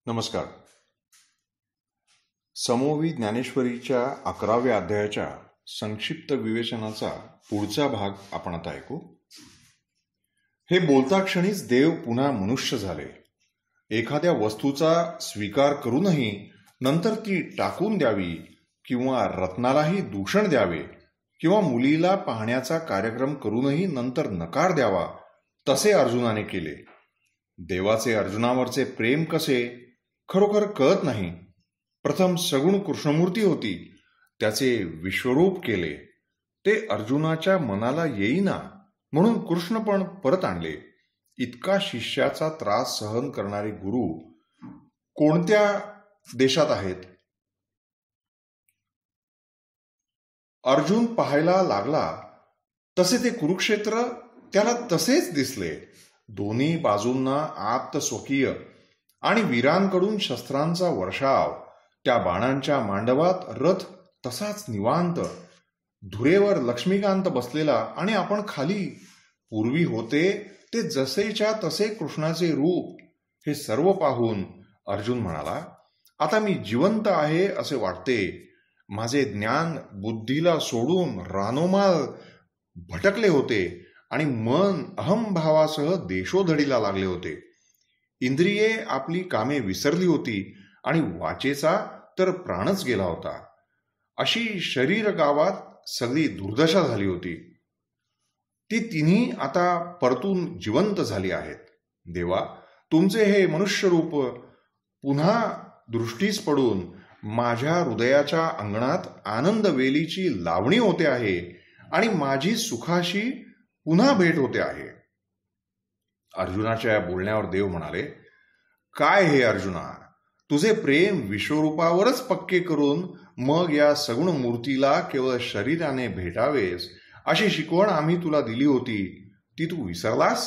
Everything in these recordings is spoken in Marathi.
नमस्कार. समोवी ज्ञानेश्वरीच्या 11व्या अध्यायाच्या संक्षिप्त विवेचनाचा पुढचा भाग आपण आता ऐकू. हे बोलता क्षणीच देव पुन्हा मनुष्य झाले. एखाद्या वस्तूचा स्वीकार करूनही नंतर ती टाकून द्यावी किंवा रत्नालाही दूषण द्यावे किंवा मुलीला पाहण्याचा कार्यक्रम करूनही नंतर नकार द्यावा, तसे अर्जुनाने केले. देवाचे अर्जुनावरचे प्रेम कसे खरोखर कळत नाही. प्रथम सगुण कृष्णमूर्ती होती, त्याचे विश्वरूप केले. ते अर्जुनाच्या मनाला येईना म्हणून कृष्ण पण परत आणले. इतका शिष्याचा त्रास सहन करणारे गुरु कोणत्या देशात आहेत? अर्जुन पाहायला लागला तसे ते कुरुक्षेत्र त्याला तसेच दिसले. दोन्ही बाजूंना आप्त स्वकीय आणि वीरांकडून शस्त्रांचा वर्षाव. त्या बाणांच्या मांडवात रथ तसाच निवांत, धुरेवर लक्ष्मीकांत बसलेला आणि आपण खाली. पूर्वी होते ते जसेच्या तसे कृष्णाचे रूप. हे सर्व पाहून अर्जुन म्हणाला, आता मी जिवंत आहे असे वाटते. माझे ज्ञान बुद्धीला सोडून रानोमाळ भटकले होते आणि मन अहमभावासह देशोधडीला लागले होते. इंद्रिये आपली कामे विसरली होती आणि वाचेचा तर प्राणच गेला होता. अशी शरीर गावात सगळी दुर्दशा झाली होती. ती तिन्ही आता परतून जिवंत झाली आहेत. देवा, तुमचे हे मनुष्य रूप पुन्हा दृष्टीस पडून माझ्या हृदयाच्या अंगणात आनंद वेलीची लावणी होते आहे आणि माझी सुखाशी पुन्हा भेट होते आहे. अर्जुनाच्या बोलण्यावर देव म्हणाले, काय हे अर्जुना, तुझे प्रेम विश्वरूपावरच पक्के करून मग या सगुण मूर्तीला केवळ शरीराने भेटावेस अशी शिकवण आम्ही तुला दिली होती, ती तू विसरलास?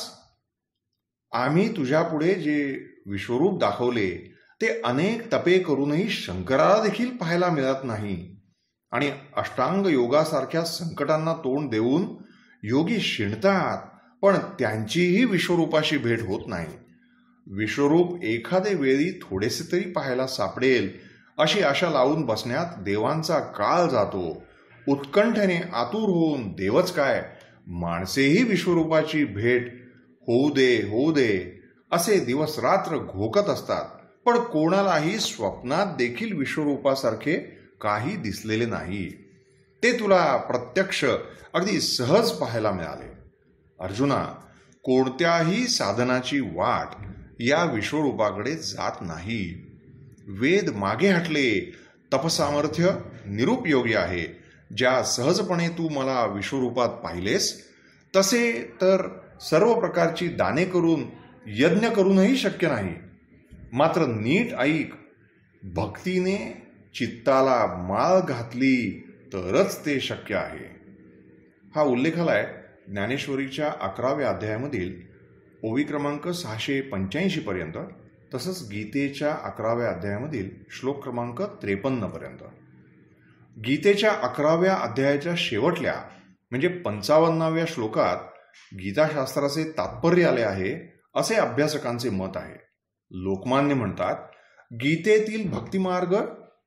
आम्ही तुझ्या पुढे जे विश्वरूप दाखवले ते अनेक तपे करूनही शंकराला देखील पाहायला मिळत नाही. आणि अष्टांग योगासारख्या संकटांना तोंड देऊन योगी शिणतात, पण त्यांचीही विश्वरूपाशी भेट होत नाही. विश्वरूप एखादे वेळी थोडेसे तरी पाहायला सापडेल अशी आशा लावून बसण्यात देवांचा काळ जातो. उत्कंठेने आतुर होऊन देवच काय, माणसेही विश्वरूपाची भेट होऊ दे असे दिवस रात्र घोकत असतात, पण कोणालाही स्वप्नात देखील विश्वरूपासारखे काही दिसलेले नाही. ते तुला प्रत्यक्ष अगदी सहज पाहायला मिळाले. अर्जुना, कोणत्याही साधनाची वाट या विश्वरूपाकडे जात नाही. वेद मागे हटले, तपसामर्थ्य निरुपयोगी आहे. ज्या सहजपणे तू मला विश्वरूपात पाहिलेस तसे तर सर्व प्रकारची दाने करून यज्ञ करूनही शक्य नाही. मात्र नीट ऐक, भक्तीने चित्ताला माळ घातली तरच ते शक्य आहे. हा उल्लेख आलाय ज्ञानेश्वरीच्या 11व्या अध्यायामधील ओवी क्रमांक 685 पर्यंत, तसंच गीतेच्या 11व्या अध्यायामधील श्लोक क्रमांक 53 पर्यंत. गीतेच्या 11व्या अध्यायाच्या शेवटल्या म्हणजे 55व्या श्लोकात गीताशास्त्राचे तात्पर्य आले आहे असे अभ्यासकांचे मत आहे. लोकमान्य म्हणतात, गीतेतील भक्तिमार्ग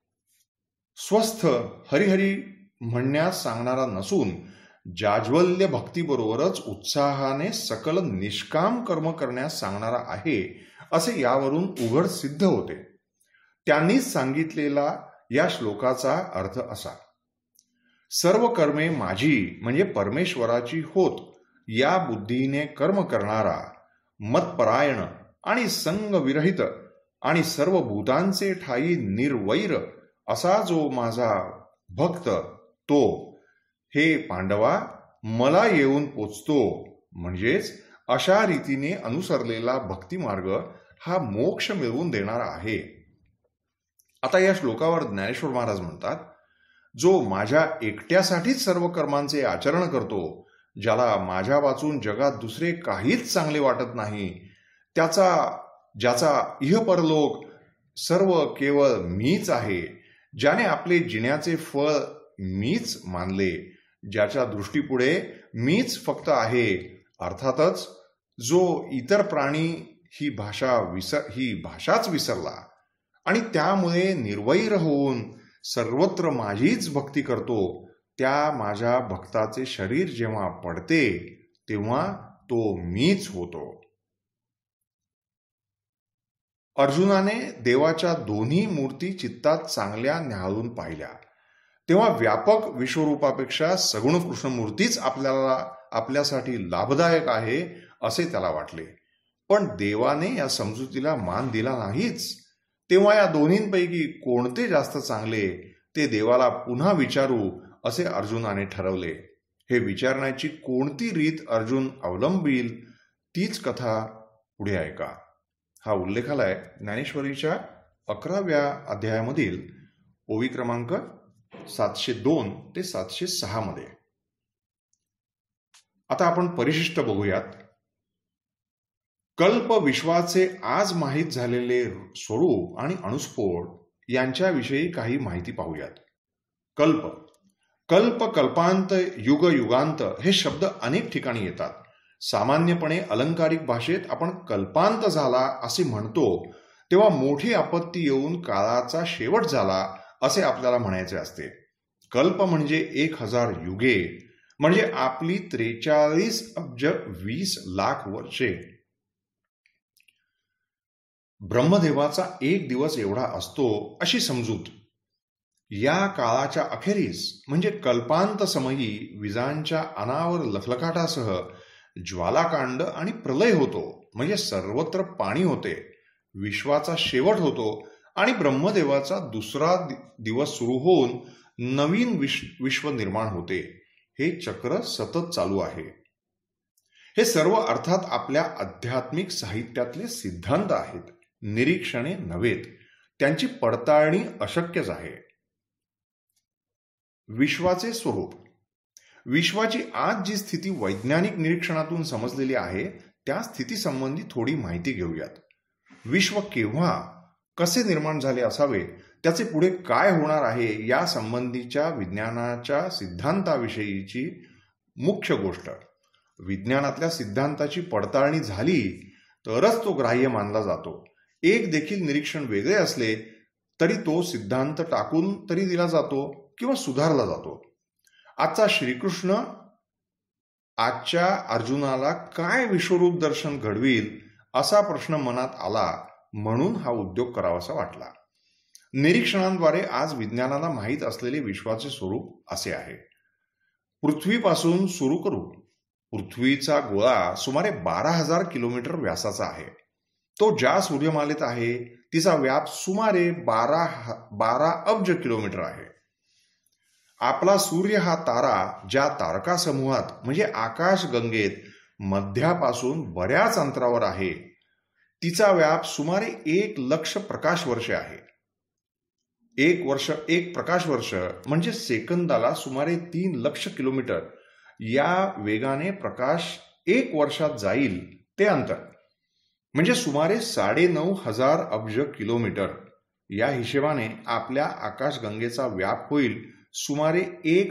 स्वस्थ हरिहरी म्हणण्यास सांगणारा नसून जाज्वल्य भक्तीबरोबरच उत्साहाने सकल निष्काम कर्म करण्यास सांगणारा आहे असे यावरून उघड सिद्ध होते. त्यांनीच सांगितलेला या श्लोकाचा अर्थ असा: सर्व कर्मे माझी म्हणजे परमेश्वराची होत या बुद्धीने कर्म करणारा, मतपरायण आणि संगविरहित आणि सर्व भूतांचे ठाई निर्वैर असा जो माझा भक्त, तो हे पांडवा मला येऊन पोचतो. म्हणजेच अशा रीतीने अनुसरलेला भक्तिमार्ग हा मोक्ष मिळवून देणारा आहे. आता या श्लोकावर ज्ञानेश्वर महाराज म्हणतात, जो माझ्या एकट्यासाठीच सर्व कर्मांचे आचरण करतो, ज्याला माझ्या वाचून जगात दुसरे काहीच चांगले वाटत नाही, ज्याचा इहपरलोक सर्व केवळ मीच आहे, ज्याने आपले जिण्याचे फळ मीच मानले, ज्याच्या दृष्टीपुढे मीच फक्त आहे, अर्थातच जो इतर प्राणी ही भाषाच विसरला आणि त्यामुळे निर्वैर होऊन सर्वत्र माझीच भक्ती करतो, त्या माझ्या भक्ताचे शरीर जेव्हा पडते तेव्हा तो मीच होतो. अर्जुनाने देवाच्या दोन्ही मूर्ती चित्तात चांगल्या न्याहाळून पाहिल्या तेव्हा व्यापक विश्वरूपापेक्षा सगुण कृष्णमूर्तीच आपल्यासाठी लाभदायक आहे असे त्याला वाटले. पण देवाने या समजुतीला मान दिला नाहीच. तेव्हा या दोन्हींपैकी कोणते जास्त चांगले ते देवाला पुन्हा विचारू असे अर्जुनाने ठरवले. हे विचारण्याची कोणती रीत अर्जुन अवलंबील तीच कथा पुढे ऐका. हा उल्लेख आलाय ज्ञानेश्वरीच्या 11व्या अध्यायामधील ओवी क्रमांक 702 ते 706 मध्ये. आता आपण परिशिष्ट बघूयात. कल्प विश्वाचे आज माहीत झालेले स्वरूप आणि अणुस्फोट यांच्याविषयी काही माहिती पाहूयात. कल्प, कल्प, कल्पांत, युग, युगांत हे शब्द अनेक ठिकाणी येतात. सामान्यपणे अलंकारिक भाषेत आपण कल्पांत झाला असे म्हणतो तेव्हा मोठी आपत्ती येऊन काळाचा शेवट झाला असे आपल्याला म्हणायचे असते. कल्प म्हणजे 1000 युगे, म्हणजे आपली 43 अब्ज 20 लाख वर्षे. ब्रह्मदेवाचा एक दिवस एवढा असतो अशी समजूत. या काळाच्या अखेरीस म्हणजे कल्पांत समयी विजांच्या अनावर लखलखाटासह ज्वालाकांड आणि प्रलय होतो, म्हणजे सर्वत्र पाणी होते, विश्वाचा शेवट होतो आणि ब्रह्मदेवाचा दुसरा दिवस सुरू होऊन नवीन विश्व निर्माण होते. हे चक्र सतत चालू आहे. हे सर्व अर्थात आपल्या आध्यात्मिक साहित्यातले सिद्धांत आहेत, निरीक्षणे नव्हेत. त्यांची पडताळणी अशक्यच आहे. विश्वाचे स्वरूप. विश्वाची आज जी स्थिती वैज्ञानिक निरीक्षणातून समजलेली आहे त्या स्थितीसंबंधी थोडी माहिती घेऊयात. विश्व केव्हा, कसे निर्माण झाले असावे, त्याचे पुढे काय होणार आहे या संबंधीच्या विज्ञानाच्या सिद्धांताविषयीची मुख्य गोष्ट. विज्ञानातल्या सिद्धांताची पडताळणी झाली तरच तो ग्राह्य मानला जातो. एक देखील निरीक्षण वेगळे असले तरी तो सिद्धांत टाकून तरी दिला जातो किंवा सुधारला जातो. आजचा श्रीकृष्ण आजच्या अर्जुनाला काय विश्वरूप दर्शन घडवील असा प्रश्न मनात आला म्हणून हा उद्योग करावासा वाटला. निरीक्षणांद्वारे आज विज्ञानाला माहीत असलेले विश्वाचे स्वरूप असे आहे. पृथ्वीपासून सुरू करू. पृथ्वीचा गोळा सुमारे 12,000 किलोमीटर व्यासाचा आहे. तो ज्या सूर्यमालेत आहे तिचा व्याप सुमारे 12 अब्ज किलोमीटर आहे. आपला सूर्य हा तारा ज्या तारका समूहात म्हणजे आकाशगंगेत मध्यापासून बऱ्याच अंतरावर आहे तिचा व्याप सुमारे 1,00,000 प्रकाश वर्षे आहे. एक प्रकाश वर्ष म्हणजे सेकंदाला सुमारे 3,00,000 किलोमीटर या वेगाने प्रकाश 1 वर्षात जाईल ते अंतर म्हणजे सुमारे 9,500 अब्ज किलोमीटर. या हिशेबाने आपल्या आकाशगंगेचा व्याप होईल सुमारे 1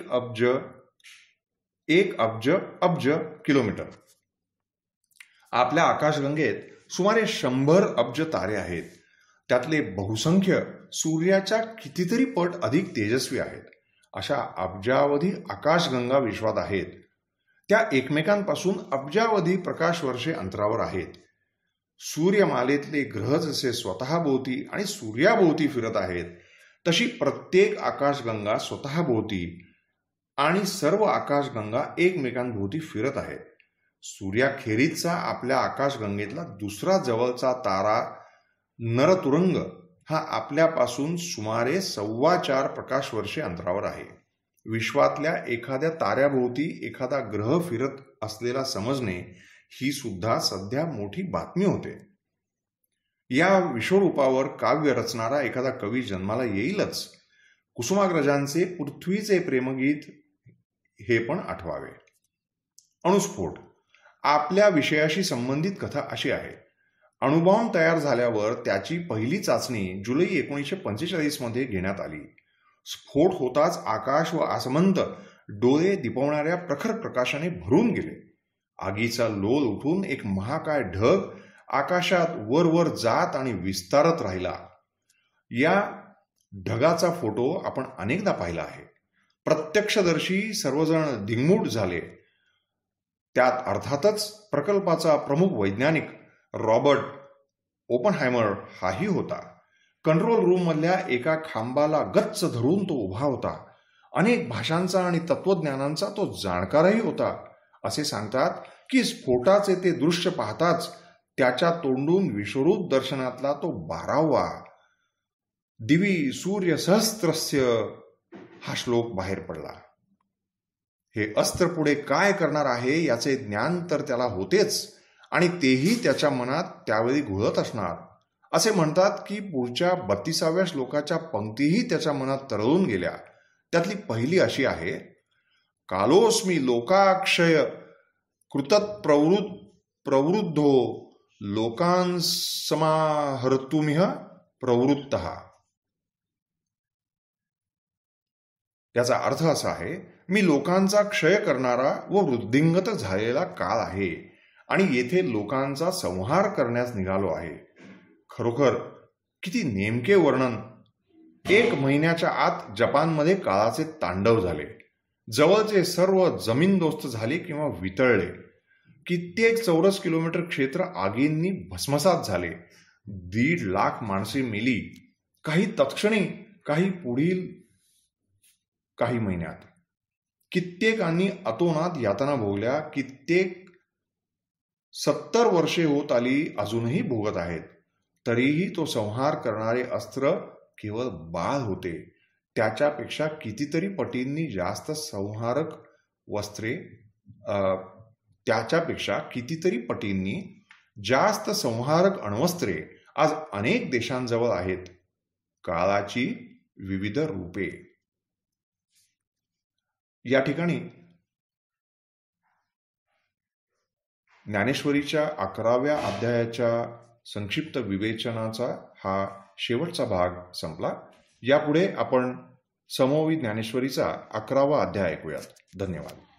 अब्ज किलोमीटर. आपल्या आकाशगंगेत सुमारे 100 अब्ज तारे आहेत. त्यातले बहुसंख्य सूर्याच्या कितीतरी पट अधिक तेजस्वी आहेत. अशा अब्जावधी आकाशगंगा विश्वात आहेत. त्या एकमेकांपासून अब्जावधी प्रकाश वर्षे अंतरावर आहेत. सूर्यमालेतले ग्रह जसे स्वतःभोवती आणि सूर्याभोवती फिरत आहेत तशी प्रत्येक आकाशगंगा स्वतःभोवती आणि सर्व आकाशगंगा एकमेकांभोवती फिरत आहेत. सूर्याखेरीजचा आपल्या आकाशगंगेतला दुसरा जवळचा तारा नरतुरंग हा आपल्यापासून सुमारे 4.25 प्रकाश वर्षे अंतरावर आहे. विश्वातल्या एखाद्या ताऱ्याभोवती एखादा ग्रह फिरत असलेला समजणे ही सुद्धा सध्या मोठी बातमी होते. या विश्वरूपावर काव्य रचणारा एखादा कवी जन्माला येईलच. कुसुमाग्रजांचे पृथ्वीचे प्रेमगीत हे पण आठवावे. अणुस्फोट. आपल्या विषयाशी संबंधित कथा अशी आहे. अणुबॉम्ब तयार झाल्यावर त्याची पहिली चाचणी जुलै 1945 मध्ये घेण्यात आली. स्फोट होताच आकाश व आसमंत डोळे दिपवणाऱ्या प्रखर प्रकाशाने भरून गेले. आगीचा लोल उठून एक महाकाय ढग आकाशात वर जात आणि विस्तारत राहिला. या ढगाचा फोटो आपण अनेकदा पाहिला आहे. प्रत्यक्षदर्शी सर्वजण दिंगमूढ झाले. त्यात अर्थातच प्रकल्पाचा प्रमुख वैज्ञानिक रॉबर्ट ओपनहायमर हाही होता. कंट्रोल रूम मधल्या एका खांबाला गच्च धरून तो उभा होता. अनेक भाषांचा आणि तत्वज्ञानांचा तो जाणकारही होता. असे सांगतात की स्फोटाचे ते दृश्य पाहताच त्याच्या तोंडून विश्वरूप दर्शनातला तो 12वा दिवी सूर्य सहस्त्रस्य हा श्लोक बाहेर पडला. हे अस्त्र पुढे काय करणार आहे याचे ज्ञान तर त्याला होतेच आणि तेही त्याच्या मनात त्यावेळी घोळत असणार. असे म्हणतात की पुढच्या 32व्या श्लोकाच्या पंक्तीही त्याच्या मनात तरळून गेल्या. त्यातली पहिली अशी आहे, कालोस्मी लोकाक्षय कृतत प्रवृद्धो लोकान् समाहर्तुमिह प्रवृत्तः. याचा अर्थ असा आहे, मी लोकांचा क्षय करणारा व वृद्धिंगत झालेला काळ आहे आणि येथे लोकांचा संहार करण्यास निघालो आहे. खरोखर किती नेमके वर्णन. 1 महिन्याच्या आत जपानमध्ये काळाचे तांडव झाले. जवळचे सर्व जमीनदोस्त झाले किंवा वितळले. कित्येक चौरस किलोमीटर क्षेत्र आगींनी भस्मसात झाले. 1.5 लाख माणसे मेली, काही तत्क्षणी, काही पुढील काही महिन्यात. कित्येकांनी अतोनात यातना भोगल्या. कित्येक 70 वर्षे होत आली, अजूनही भोगत आहेत. तरीही तो संहार करणारे अस्त्र केवळ बाळ होते. त्याच्यापेक्षा कितीतरी पटींनी जास्त संहारक वस्त्रे त्याच्यापेक्षा कितीतरी पटींनी जास्त संहारक अण्वस्त्रे आज अनेक देशांजवळ आहेत. काळाची विविध रूपे. या ठिकाणी ज्ञानेश्वरीच्या 11व्या अध्यायाच्या संक्षिप्त विवेचनाचा हा शेवटचा भाग संपला. यापुढे आपण समोवी ज्ञानेश्वरीचा 11वा अध्याय ऐकूयात. धन्यवाद.